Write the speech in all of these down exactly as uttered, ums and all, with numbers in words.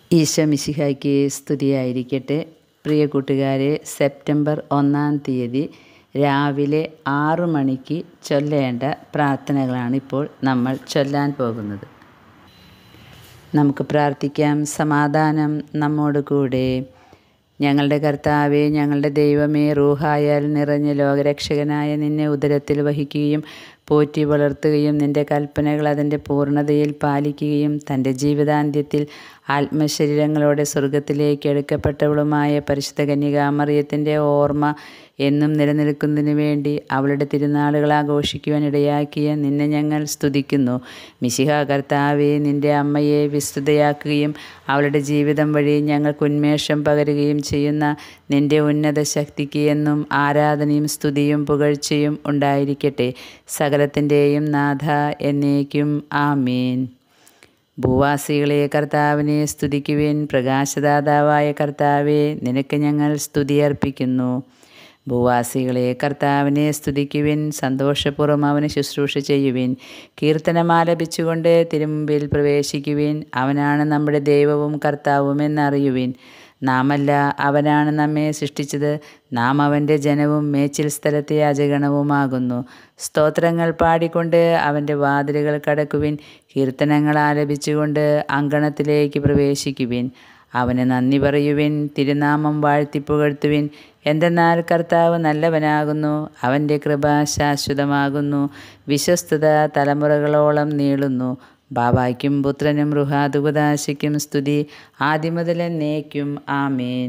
ഈശോ മിശിഹായ്ക്ക് സ്തുതിയായിരിക്കട്ടെ. പ്രിയ കൂട്ടുകാരെ, സെപ്റ്റംബർ ഒന്നാം തീയതി രാവിലെ ആറു മണിക്ക് ചൊല്ലേണ്ട പ്രാർത്ഥനകളാണ് ഇപ്പോൾ നമ്മൾ ചൊല്ലാൻ പോകുന്നത്. നമുക്ക് പ്രാർത്ഥിക്കാം. സമാധാനം നമ്മോട് കൂടെ. ഞങ്ങളുടെ കർത്താവേ, ഞങ്ങളുടെ ദൈവമേ, റൂഹായാൽ നിറഞ്ഞ ലോകരക്ഷകനായ നിന്നെ ഉദരത്തിൽ വഹിക്കുകയും പോറ്റി വളർത്തുകയും നിൻ്റെ കൽപ്പനകൾ അതിൻ്റെ പൂർണ്ണതയിൽ പാലിക്കുകയും തൻ്റെ ജീവിതാന്ത്യത്തിൽ ആത്മശരീരങ്ങളോടെ സ്വർഗത്തിലേക്ക് എടുക്കപ്പെട്ടവളുമായ പരിശുദ്ധ കന്യകാമറിയത്തിൻ്റെ ഓർമ്മ എന്നും നിലനിൽക്കുന്നതിനു വേണ്ടി അവളുടെ തിരുനാളുകൾ ആഘോഷിക്കുവാൻ ഇടയാക്കിയ നിന്നെ ഞങ്ങൾ സ്തുതിക്കുന്നു. മിശിഹാ കർത്താവേ, നിൻ്റെ അമ്മയെ വിസ്തുതയാക്കുകയും അവളുടെ ജീവിതം വഴി ഞങ്ങൾക്ക് ഉന്മേഷം പകരുകയും ചെയ്യുന്ന നിൻ്റെ ഉന്നത ശക്തിക്ക് എന്നും ആരാധനയും സ്തുതിയും പുകഴ്ചയും ഉണ്ടായിരിക്കട്ടെ. സകലത്തിൻ്റെയും നാഥ എന്നേക്കും ആമീൻ. ഭൂവാസികളെ കർത്താവിനെ സ്തുതിക്കുവിൻ. പ്രകാശദാതാവായ കർത്താവേ, നിനക്ക് ഞങ്ങൾ സ്തുതിയർപ്പിക്കുന്നു. ഭൂവാസികളെ കർത്താവിനെ സ്തുതിക്കുവിൻ. സന്തോഷപൂർവ്വം അവന് ശുശ്രൂഷ ചെയ്യുവിൻ. കീർത്തനമാലപിച്ചുകൊണ്ട് തിരുമുമ്പിൽ പ്രവേശിക്കുവിൻ. അവനാണ് നമ്മുടെ ദൈവവും കർത്താവും എന്നറിയുവിൻ. നാമല്ല, അവനാണ് നമ്മെ സൃഷ്ടിച്ചത്. നാം അവൻ്റെ ജനവും മേച്ചിൽ സ്ഥലത്തെ അജഗണവുമാകുന്നു. സ്തോത്രങ്ങൾ പാടിക്കൊണ്ട് അവൻ്റെ വാതിലുകൾ കടക്കുവിൻ. കീർത്തനങ്ങൾ ആലപിച്ചുകൊണ്ട് അങ്കണത്തിലേക്ക് പ്രവേശിക്കുവിൻ. അവന് നന്ദി പറയുവിൻ. തിരുനാമം വാഴ്ത്തിപ്പുകഴ്ത്തുവിൻ. എന്തെന്നാൽ കർത്താവ് നല്ലവനാകുന്നു. അവൻ്റെ കൃപ ശാശ്വതമാകുന്നു. വിശ്വസ്തത തലമുറകളോളം നീളുന്നു. ബാബായ്ക്കും പുത്രനും റുഹാദുകുദാശയ്ക്കും സ്തുതി, ആദിമുതൽ എന്നേക്കും ആമേൻ.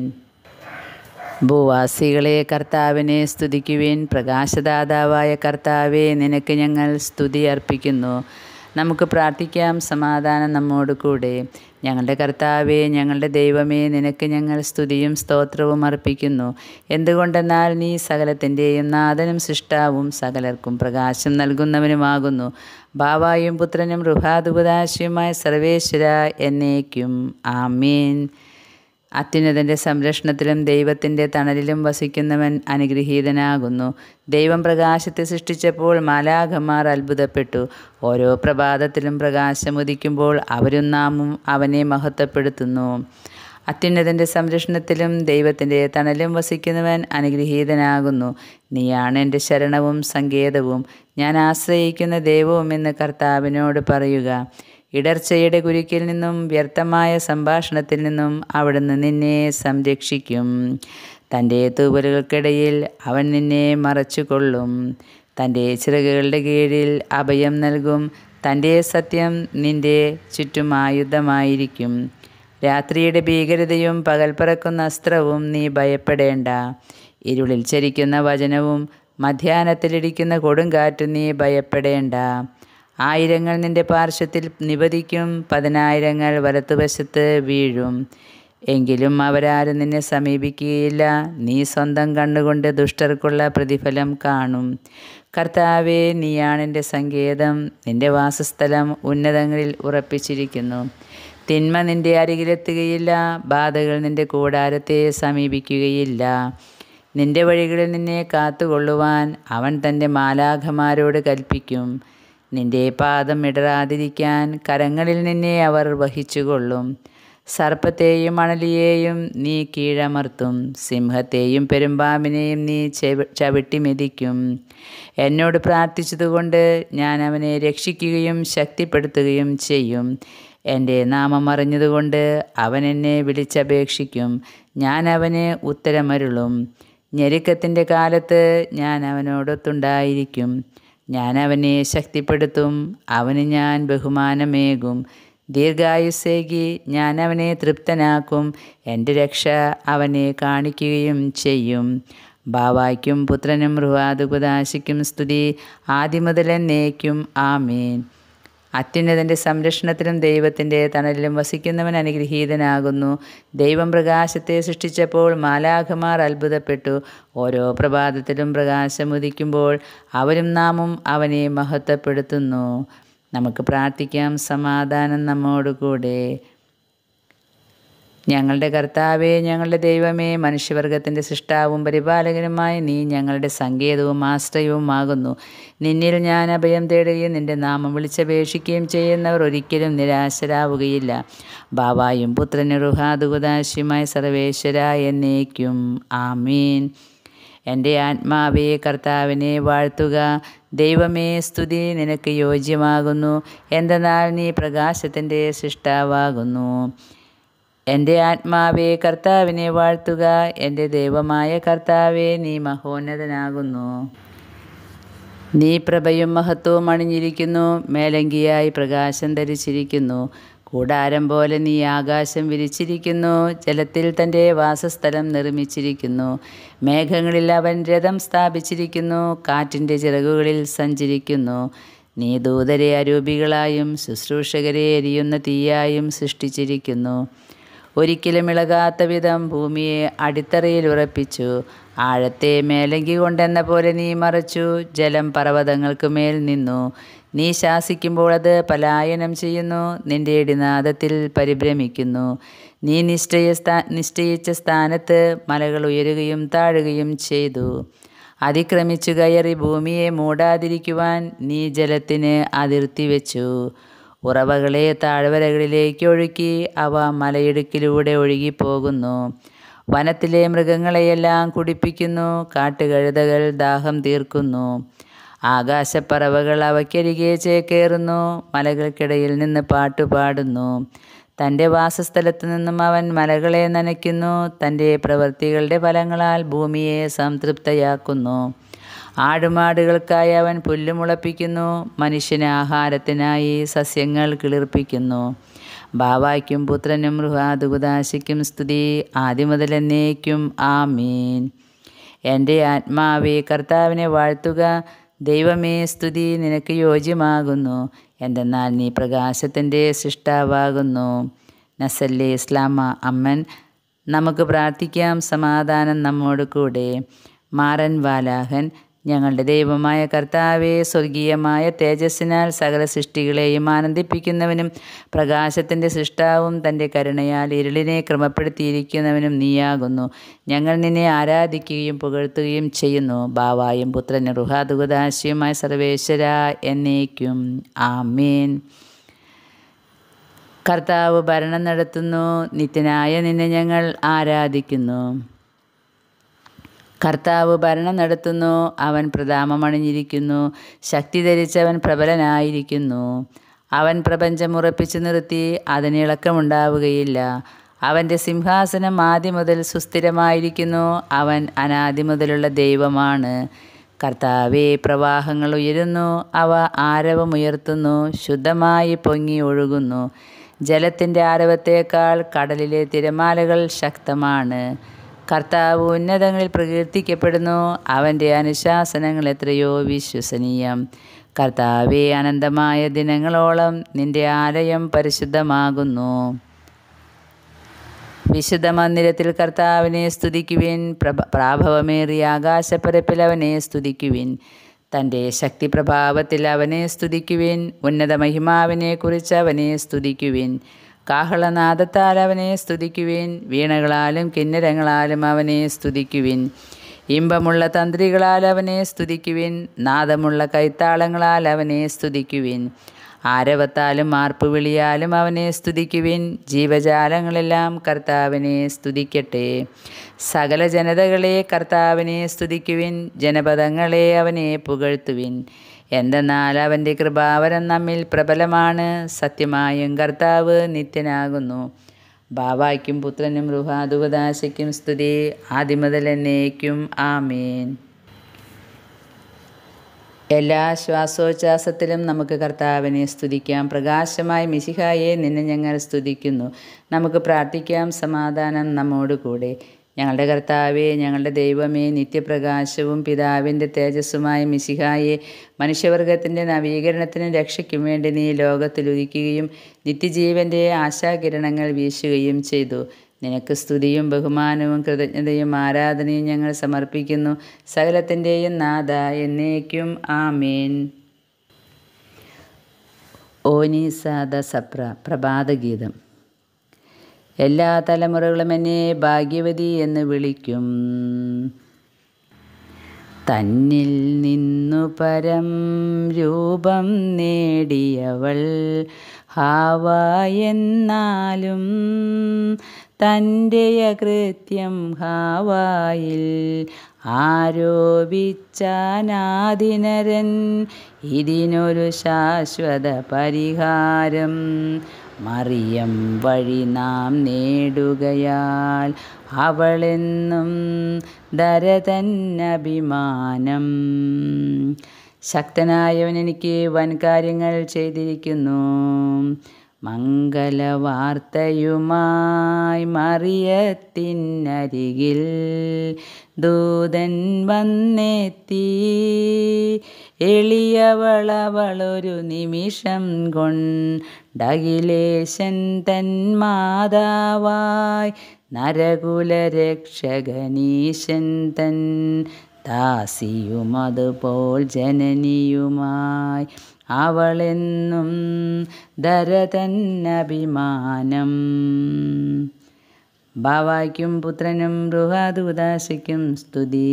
ഭൂവാസികളെ കർത്താവിനെ സ്തുതിക്കുവിൻ. പ്രകാശദാതാവായ കർത്താവേ, നിനക്ക് ഞങ്ങൾ സ്തുതി അർപ്പിക്കുന്നു. നമുക്ക് പ്രാർത്ഥിക്കാം. സമാധാനം നമ്മോട് കൂടെ. ഞങ്ങളുടെ കർത്താവേ, ഞങ്ങളുടെ ദൈവമേ, നിനക്ക് ഞങ്ങൾ സ്തുതിയും സ്തോത്രവും അർപ്പിക്കുന്നു. എന്തുകൊണ്ടെന്നാൽ നീ സകലത്തിൻ്റെയും നാഥനും സൃഷ്ടാവും സകലർക്കും പ്രകാശം നൽകുന്നവനുമാകുന്നു. ബാവായും പുത്രനും റുഹാദുപദാശിയുമായ സർവേശ്വര എന്നേക്കും ആമീൻ. അത്യുന്നതൻ്റെ സംരക്ഷണത്തിലും ദൈവത്തിൻ്റെ തണലിലും വസിക്കുന്നവൻ അനുഗ്രഹീതനാകുന്നു. ദൈവം പ്രകാശത്തെ സൃഷ്ടിച്ചപ്പോൾ മാലാഖമാർ അത്ഭുതപ്പെട്ടു. ഓരോ പ്രഭാതത്തിലും പ്രകാശമുദിക്കുമ്പോൾ അവരും നാമും അവനെ മഹത്വപ്പെടുത്തുന്നു. അത്യുന്നതൻ്റെ സംരക്ഷണത്തിലും ദൈവത്തിൻ്റെ തണലും വസിക്കുന്നവൻ അനുഗ്രഹീതനാകുന്നു. നീയാണ് എൻ്റെ ശരണവും സങ്കേതവും, ഞാൻ ആശ്രയിക്കുന്ന ദൈവവും എന്ന് കർത്താവിനോട് പറയുക. ഇടർച്ചയുടെ കുരുക്കിൽ നിന്നും വ്യർത്ഥമായ സംഭാഷണത്തിൽ നിന്നും അവിടുന്ന് നിന്നെ സംരക്ഷിക്കും. തൻ്റെ തൂവലുകൾക്കിടയിൽ അവൻ നിന്നെ മറച്ചുകൊള്ളും. തൻ്റെ ചിറകുകളുടെ കീഴിൽ അഭയം നൽകും. തൻ്റെ സത്യം നിൻ്റെ ചുറ്റും ആയുധമായിരിക്കും. രാത്രിയുടെ ഭീകരതയും പകൽ പറക്കുന്ന അസ്ത്രവും നീ ഭയപ്പെടേണ്ട. ഇരുളിൽ ചരിക്കുന്ന വചനവും മധ്യാഹ്നത്തിലിടിക്കുന്ന കൊടുങ്കാറ്റും നീ ഭയപ്പെടേണ്ട. ആയിരങ്ങൾ നിൻ്റെ പാർശ്വത്തിൽ നിപതിക്കും, പതിനായിരങ്ങൾ വലത്തുവശത്ത് വീഴും. എങ്കിലും അവരാരും നിന്നെ സമീപിക്കുകയില്ല. നീ സ്വന്തം കണ്ണുകൊണ്ട് ദുഷ്ടർക്കുള്ള പ്രതിഫലം കാണും. കർത്താവേ, നീയാണ് എൻ്റെ സങ്കേതം. നിൻ്റെ വാസസ്ഥലം ഉന്നതങ്ങളിൽ ഉറപ്പിച്ചിരിക്കുന്നു. തിന്മ നിൻ്റെ അരികിലെത്തുകയില്ല. ബാധകൾ നിൻ്റെ കൂടാരത്തെ സമീപിക്കുകയില്ല. നിൻ്റെ വഴികളിൽ നിന്നെ കാത്തുകൊള്ളുവാൻ അവൻ തൻ്റെ മാലാഖമാരോട് കൽപ്പിക്കും. നിൻ്റെ പാദം ഇടറാതിരിക്കാൻ കരങ്ങളിൽ നിന്നെ അവർ വഹിച്ചുകൊള്ളും. സർപ്പത്തെയും അണലിയെയും നീ കീഴമർത്തും. സിംഹത്തെയും പെരുമ്പാമ്പിനെയും നീ ചവിട്ടി മെതിക്കും. എന്നോട് പ്രാർത്ഥിച്ചതുകൊണ്ട് ഞാൻ അവനെ രക്ഷിക്കുകയും ശക്തിപ്പെടുത്തുകയും ചെയ്യും. എൻ്റെ നാമം അറിഞ്ഞതുകൊണ്ട് അവൻ എന്നെ വിളിച്ചപേക്ഷിക്കും. ഞാൻ അവന് ഉത്തരമരുളും. ഞെരുക്കത്തിൻ്റെ കാലത്ത് ഞാൻ അവനോടൊത്തുണ്ടായിരിക്കും. ഞാൻ അവനെ ശക്തിപ്പെടുത്തും. അവന് ഞാൻ ബഹുമാനമേകും. ദീർഘായുസ്സേകി ഞാൻ അവനെ തൃപ്തനാക്കും. എൻ്റെ രക്ഷ അവനെ കാണിക്കുകയും ചെയ്യും. ബാവായ്ക്കും പുത്രനും റുഹാദുകുദാശയ്ക്കും സ്തുതി, ആദിമുതൽ എന്നേക്കും ആമേൻ. അത്യുന്നതൻ്റെ സംരക്ഷണത്തിലും ദൈവത്തിൻ്റെ തണലിലും വസിക്കുന്നവൻ അനുഗ്രഹീതനാകുന്നു. ദൈവം പ്രകാശത്തെ സൃഷ്ടിച്ചപ്പോൾ മാലാഖമാർ അത്ഭുതപ്പെട്ടു. ഓരോ പ്രഭാതത്തിലും പ്രകാശമുദിക്കുമ്പോൾ അവരും നാമും അവനെ മഹത്വപ്പെടുത്തുന്നു. നമുക്ക് പ്രാർത്ഥിക്കാം. സമാധാനം നമ്മോട് കൂടെ. ഞങ്ങളുടെ കർത്താവേ, ഞങ്ങളുടെ ദൈവമേ, മനുഷ്യവർഗത്തിൻ്റെ സൃഷ്ടാവും പരിപാലകനുമായ നീ ഞങ്ങളുടെ സങ്കേതവും ആശ്രയവുമാകുന്നു. നിന്നിൽ ഞാൻ അഭയം തേടുകയും നിന്റെ നാമം വിളിച്ചപേക്ഷിക്കുകയും ചെയ്യുന്നവർ ഒരിക്കലും നിരാശരാവുകയില്ല. ബാവായും പുത്രനും റുഹാദുകുദാശിയുമായ സർവേശ്വര എന്നേക്കും ആമീൻ. എൻ്റെ ആത്മാവേ കർത്താവിനെ വാഴ്ത്തുക. ദൈവമേ, സ്തുതി നിനക്ക് യോജ്യമാകുന്നു. എന്തെന്നാൽ നീ പ്രകാശത്തിൻ്റെ സൃഷ്ടാവാകുന്നു. എൻ്റെ ആത്മാവേ കർത്താവിനെ വാഴ്ത്തുക. എൻ്റെ ദൈവമായ കർത്താവേ, നീ മഹോന്നതനാകുന്നു. നീ പ്രഭയും മഹത്വവും അണിഞ്ഞിരിക്കുന്നു. മേലങ്കിയായി പ്രകാശം ധരിച്ചിരിക്കുന്നു. കൂടാരം പോലെ നീ ആകാശം വിരിച്ചിരിക്കുന്നു. ജലത്തിൽ തൻ്റെ വാസസ്ഥലം നിർമ്മിച്ചിരിക്കുന്നു. മേഘങ്ങളിൽ അവൻ രഥം സ്ഥാപിച്ചിരിക്കുന്നു. കാറ്റിൻ്റെ ചിറകുകളിൽ സഞ്ചരിക്കുന്നു. നീ ദൂതരെ അരൂപികളായും ശുശ്രൂഷകരെ എരിയുന്ന തീയായും സൃഷ്ടിച്ചിരിക്കുന്നു. ഒരിക്കലും ഇളകാത്ത വിധം ഭൂമിയെ അടിത്തറയിൽ ഉറപ്പിച്ചു. ആഴത്തെ മേലങ്കി കൊണ്ടെന്ന പോലെ നീ മറച്ചു. ജലം പർവ്വതങ്ങൾക്ക് മേൽ നിന്നു. നീ ശാസിക്കുമ്പോൾ അത് പലായനം ചെയ്യുന്നു. നിന്റെ ഇടിനാദത്തിൽ പരിഭ്രമിക്കുന്നു. നീ നിശ്ചയ സ്ഥാ നിശ്ചയിച്ച സ്ഥാനത്ത് മലകൾ ഉയരുകയും താഴുകയും ചെയ്തു. അതിക്രമിച്ചു കയറി ഭൂമിയെ മൂടാതിരിക്കുവാൻ നീ ജലത്തിന് അതിർത്തി വെച്ചു. ഉറവകളെ താഴ്വരകളിലേക്ക് ഒഴുക്കി അവ മലയിടുക്കിലൂടെ ഒഴുകിപ്പോകുന്നു. വനത്തിലെ മൃഗങ്ങളെയെല്ലാം കുടിപ്പിക്കുന്നു. കാട്ടുകഴുതകൾ ദാഹം തീർക്കുന്നു. ആകാശപ്പറവകൾ അവയ്ക്കരികെ ചേക്കേറുന്നു. മലകൾക്കിടയിൽ നിന്ന് പാട്ടുപാടുന്നു. തൻ്റെ വാസസ്ഥലത്തു നിന്നും അവൻ മലകളെ നനയ്ക്കുന്നു. തൻ്റെ പ്രവൃത്തികളുടെ ഫലങ്ങളാൽ ഭൂമിയെ സംതൃപ്തയാക്കുന്നു. ആടുമാടുകൾക്കായി അവൻ പുല്ല് മുളപ്പിക്കുന്നു. മനുഷ്യന് ആഹാരത്തിനായി സസ്യങ്ങൾ കിളിർപ്പിക്കുന്നു. ബാവായ്ക്കും പുത്രനും റുഹാദുകുദാശിക്കും സ്തുതി, ആദിമുതൽ എന്നേക്കും ആമീൻ. എൻ്റെ ആത്മാവേ കർത്താവിനെ വാഴ്ത്തുക. ദൈവമേ, സ്തുതി നിനക്ക് യോജ്യമാകുന്നു. എന്തെന്നാൽ നീ പ്രകാശത്തിൻ്റെ സൃഷ്ടാവാകുന്നു. നസല്ലേ ഇസ്ലാമ അമ്മൻ. നമുക്ക് പ്രാർത്ഥിക്കാം. സമാധാനം നമ്മോട് കൂടെ. മാറൻ വാലാഹൻ. ഞങ്ങളുടെ ദൈവമായ കർത്താവേ, സ്വർഗീയമായ തേജസ്സിനാൽ സകല സൃഷ്ടികളെയും ആനന്ദിപ്പിക്കുന്നവനും പ്രകാശത്തിൻ്റെ സൃഷ്ടാവും തൻ്റെ കരുണയാൽ ഇരുളിനെ ക്രമപ്പെടുത്തിയിരിക്കുന്നവനും നീയാകുന്നു. ഞങ്ങൾ നിന്നെ ആരാധിക്കുകയും പുകഴ്ത്തുകയും ചെയ്യുന്നു. ബാവായും പുത്രനും റുഹാദുകുദാശിയുമായ സർവേശ്വര എന്നേക്കും ആമീൻ. കർത്താവ് ഭരണം നടത്തുന്നു. നിത്യനായ നിന്നെ ഞങ്ങൾ ആരാധിക്കുന്നു. കർത്താവ് ഭരണം നടത്തുന്നു. അവൻ പ്രതാപമണിഞ്ഞിരിക്കുന്നു. ശക്തി ധരിച്ചവൻ പ്രബലനായിരിക്കുന്നു. അവൻ പ്രപഞ്ചം ഉറപ്പിച്ചു നിർത്തി. അതിന് ഇളക്കമുണ്ടാവുകയില്ല. അവൻ്റെ സിംഹാസനം ആദ്യം മുതൽ സുസ്ഥിരമായിരിക്കുന്നു. അവൻ അനാദി മുതലുള്ള ദൈവമാണ്. കർത്താവേ, പ്രവാഹങ്ങൾ ഉയരുന്നു. അവ ആരവമുയർത്തുന്നു. ശുദ്ധമായി പൊങ്ങി ഒഴുകുന്നു. ജലത്തിൻ്റെ ആരവത്തേക്കാൾ കടലിലെ തിരമാലകൾ ശക്തമാണ്. കർത്താവ് ഉന്നതങ്ങളിൽ പ്രകീർത്തിക്കപ്പെടുന്നു. അവൻ്റെ അനുശാസനങ്ങൾ എത്രയോ വിശ്വസനീയം. കർത്താവേ, അനന്തമായ ദിനങ്ങളോളം നിന്റെ ആലയം പരിശുദ്ധമാകുന്നു. വിശുദ്ധ മന്ദിരത്തിൽ കർത്താവിനെ സ്തുതിക്കുവിൻ. പ്രഭ പ്രാഭവമേറിയ ആകാശപ്പരപ്പിൽ അവനെ സ്തുതിക്കുവിൻ. തൻ്റെ ശക്തി പ്രഭാവത്തിൽ അവനെ സ്തുതിക്കുവിൻ. ഉന്നത മഹിമാവിനെ കുറിച്ച് അവനെ സ്തുതിക്കുവിൻ. കാഹളനാദത്താൽ അവനെ സ്തുതിക്കുവിൻ. വീണകളാലും കിന്നരങ്ങളാലും അവനെ സ്തുതിക്കുവിൻ. ഇമ്പമുള്ള തന്ത്രികളാൽ അവനെ സ്തുതിക്കുവിൻ. നാദമുള്ള കൈത്താളങ്ങളാൽ അവനെ സ്തുതിക്കുവിൻ. ആരവത്താലും ആർപ്പുവിളിയാലും അവനെ സ്തുതിക്കുവിൻ. ജീവജാലങ്ങളെല്ലാം കർത്താവിനെ സ്തുതിക്കട്ടെ. സകല ജനതകളെ കർത്താവിനെ സ്തുതിക്കുവിൻ. ജനപദങ്ങളെ അവനെ പുകഴ്ത്തുവിൻ. എന്തെന്നാൽ അവൻ്റെ കൃപാവരം നമ്മിൽ പ്രബലമാണ്. സത്യമായും കർത്താവ് നിത്യനാകുന്നു. ബാവായ്ക്കും പുത്രനും റുഹാദുകുദാശിക്കും സ്തുതി, ആദിമുതൽ എന്നേക്കും ആമീൻ. എല്ലാ ശ്വാസോച്ഛ്വാസത്തിലും നമുക്ക് കർത്താവിനെ സ്തുതിക്കാം. പ്രകാശമായ മിശിഹായെ, നിന്നെ ഞങ്ങൾ സ്തുതിക്കുന്നു. നമുക്ക് പ്രാർത്ഥിക്കാം. സമാധാനം നമ്മോട് കൂടെ. ഞങ്ങളുടെ കർത്താവേ, ഞങ്ങളുടെ ദൈവമേ, നിത്യപ്രകാശവും പിതാവിൻ്റെ തേജസ്സുമായ മിശിഹായെ, മനുഷ്യവർഗത്തിൻ്റെ നവീകരണത്തിനും രക്ഷയ്ക്കും വേണ്ടി നീ ലോകത്തിലുദിക്കുകയും നിത്യജീവൻ്റെ ആശാകിരണങ്ങൾ വീശുകയും ചെയ്തു. നിനക്ക് സ്തുതിയും ബഹുമാനവും കൃതജ്ഞതയും ആരാധനയും ഞങ്ങൾ സമർപ്പിക്കുന്നു. സകലത്തിൻ്റെയും നാഥ എന്നേക്കും ആമീൻ. ഓനീസാദ സപ്ര പ്രഭാതഗീതം. എല്ലാ തലമുറകളും എന്നെ ഭാഗ്യവതി എന്ന് വിളിക്കും. തന്നിൽ നിന്നു പരം രൂപം നേടിയവൾ ഹാവ എന്നാലും തൻ്റെ അകൃത്യം ഹാവായിൽ ആരോപിച്ചാനാദിനരൻ. ഇതിനൊരു ശാശ്വത പരിഹാരം മറിയം വഴി നാം നേടുകയാൽ അവളെന്നും ധരതന്നഭിമാനം. ശക്തനായവൻ എനിക്ക് വൻകാര്യങ്ങൾ ചെയ്തിരിക്കുന്നു. മംഗളവാർത്തയുമായി മറിയത്തിനരികിൽ ദൂതൻ വന്നെത്തി. എളിയവളവളൊരു നിമിഷം കൊണ്ടഖിലേശൻ തൻ മാതാവായി നരകുലരക്ഷകനീശൻ തൻ ദാസിയുമതുപോൽ ജനനിയുമായി അവളെന്നും ധരതന്നഭിമാനം. ബാവായ്ക്കും പുത്രനും ബൃഹദുദാശയ്ക്കും സ്തുതി.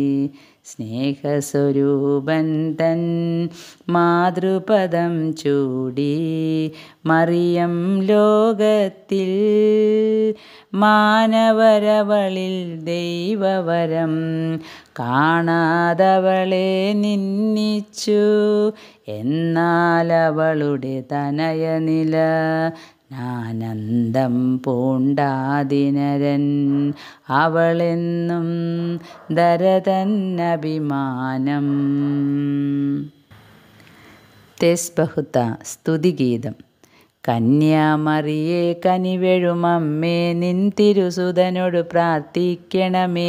സ്നേഹസ്വരൂപൻ തൻ മാതൃപദം ചൂടി മറിയം ലോകത്തിൽ മാനവരവളിൽ ദൈവവരം കാണാതവളെ നിന്ദിച്ചു. എന്നാൽ അവളുടെ തനയനില ആനന്ദം പൂണ്ടാദിനരൻ അവളെന്നും ധരതന്നഭിമാനം. തെസ്ബഹുത സ്തുതിഗീതം. കന്യാമറിയേ കനിവെഴുമമ്മേ നിൻ തിരുസുതനോട് പ്രാർത്ഥിക്കണമേ.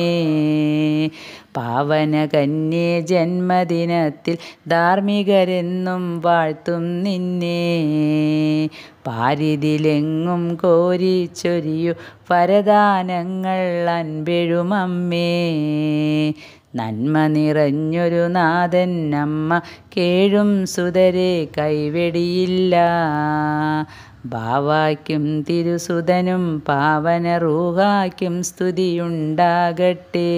പാവന കന്യേ ജന്മദിനത്തിൽ ധാർമ്മികരെന്നും വാഴ്ത്തും നിന്നെ. പാരിതിലെങ്ങും കോരിച്ചൊരിയു വരദാനങ്ങൾ അൻപെഴുമമ്മേ. നന്മ നിറഞ്ഞൊരു നാഥൻ അമ്മ കേഴും സുതരെ കൈവെടിയില്ല. ബാവായ്ക്കും തിരുസുതനും പാവന റൂഹായ്ക്കും സ്തുതിയുണ്ടാകട്ടെ.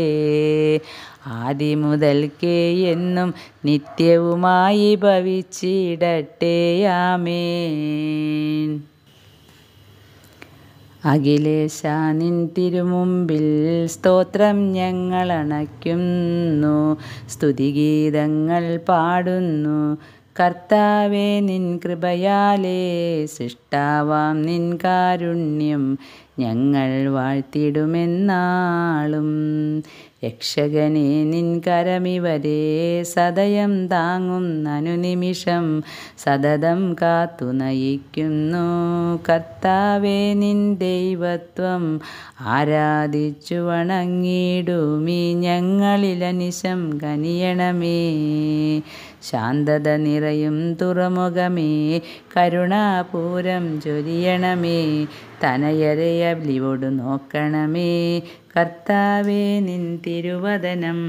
ആദിമുതൽക്കേ എന്നും നിത്യവുമായി ഭവിച്ചിടട്ടെ. ആമേൻ. അഖിലേശ നിൻ തിരുമുമ്പിൽ സ്തോത്രം ഞങ്ങൾ അണയ്ക്കുന്നു. സ്തുതിഗീതങ്ങൾ പാടുന്നു. കർത്താവേ നിൻ കൃപയാലേ സൃഷ്ടാവാം നിൻ കാരുണ്യം ഞങ്ങൾ വാഴ്ത്തിടുമെന്നാളും. രക്ഷകനെ നിൻ കരമിവരെ സദയം താങ്ങും അനുനിമിഷം സതതം കാത്തു നയിക്കുന്നു. കർത്താവേ നിൻ ദൈവത്വം ആരാധിച്ചു വണങ്ങിടുമീ ഞങ്ങളിലനിശം കനിയണമേ. ശാന്തത നിറയും തുറമുഖമേ കരുണാപൂരം ചൊരിയണമേ. തനയരെ അലിവോടു നോക്കണമേ. കർത്താവേ നിൻ തിരുവദനം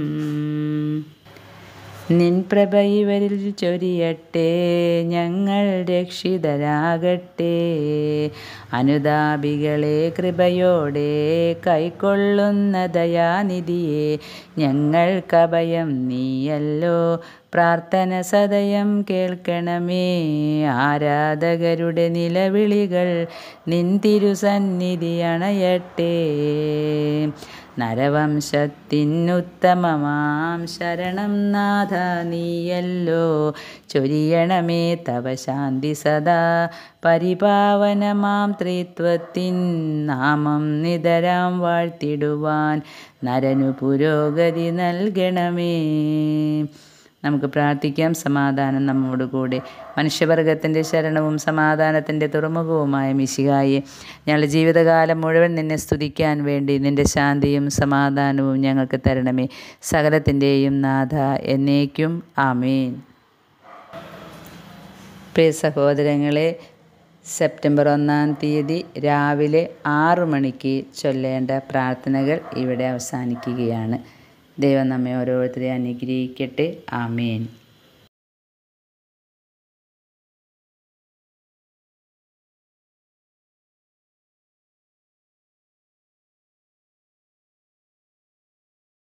നിൻ പ്രഭ ഇവരിൽ ചൊരിയട്ടെ. ഞങ്ങൾ രക്ഷിതരാകട്ടെ. അനുതാപികളെ കൃപയോടെ കൈക്കൊള്ളുന്ന ദയാനിധിയെ ഞങ്ങൾക്കഭയം നീയല്ലോ. പ്രാർത്ഥന സദയം കേൾക്കണമേ. ആരാധകരുടെ നിലവിളികൾ നിൻ തിരുസന്നിധി അണയട്ടെ. നരവംശത്തിനുത്തമമാം ശരണം നാഥ നീയല്ലോ. ചൊരിയണമേ തവ ശാന്തി സദാ. പരിപാവനമാം ത്രിത്വത്തിൻ നാമം നിതരാം വാഴ്ത്തിടുവാൻ നരനു പുരോഗതി നൽകണമേ. നമുക്ക് പ്രാർത്ഥിക്കാം. സമാധാനം നമ്മോട് കൂടെ. മനുഷ്യവർഗത്തിൻ്റെ ശരണവും സമാധാനത്തിൻ്റെ തുറമുഖവുമായ മിശിഹായെ, ഞങ്ങളുടെ ജീവിതകാലം മുഴുവൻ നിന്നെ സ്തുതിക്കാൻ വേണ്ടി നിൻ്റെ ശാന്തിയും സമാധാനവും ഞങ്ങൾക്ക് തരണമേ. സകലത്തിൻ്റെയും നാഥ എന്നേക്കും. ആമേൻ. പ്രിയ സഹോദരങ്ങളെ, സെപ്റ്റംബർ ഒന്നാം തീയതി രാവിലെ ആറു മണിക്ക് ചൊല്ലേണ്ട പ്രാർത്ഥനകൾ ഇവിടെ അവസാനിക്കുകയാണ്. ദൈവം നമ്മെ ഓരോരുത്തരെയും അനുഗ്രഹിക്കട്ടെ. ആമേൻ.